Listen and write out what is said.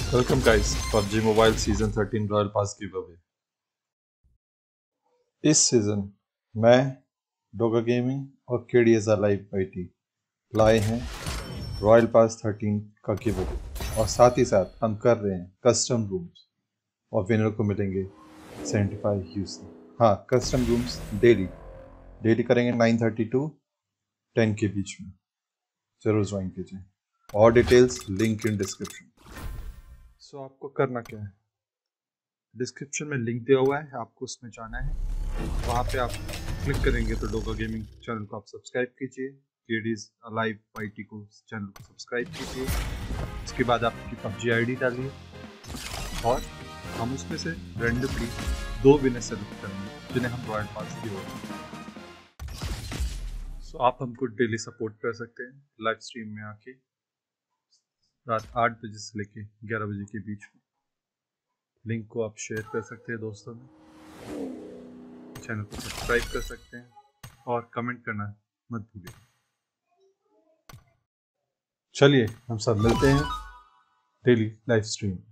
Welcome guys, PUBG Mobile Season 13 Royal Pass giveaway। इस season मैं Doga gaming और KDS live IT लाए हैं रॉयल पास 13 का गिवअवे और साथ ही साथ हम कर रहे हैं कस्टम रूम्स और विनर को मिलेंगे 75 UC। हाँ, कस्टम रूम्स डेली करेंगे 9:30 to 10 के बीच में। जरूर ज्वाइन कीजिए और details link in description. So आपको करना क्या है, डिस्क्रिप्शन में लिंक दिया हुआ है, आपको उसमें जाना है। वहाँ पे आप क्लिक करेंगे तो डोगा गेमिंग चैनल को आप सब्सक्राइब कीजिए, KDS लाइव IT को चैनल को सब्सक्राइब कीजिए। उसके बाद आपकी PUBG ID डालिए और हम उसमें से रैंडमली 2 विनर सेलेक्ट करेंगे जिन्हें हम रॉयल पास की ओर। सो आप हमको डेली सपोर्ट कर सकते हैं लाइव स्ट्रीम में आके रात 8 बजे से लेके 11 बजे के बीच में। लिंक को आप शेयर कर सकते हैं दोस्तों में, चैनल को सब्सक्राइब कर सकते हैं और कमेंट करना मत भूलिए। चलिए हम सब मिलते हैं डेली लाइव स्ट्रीम।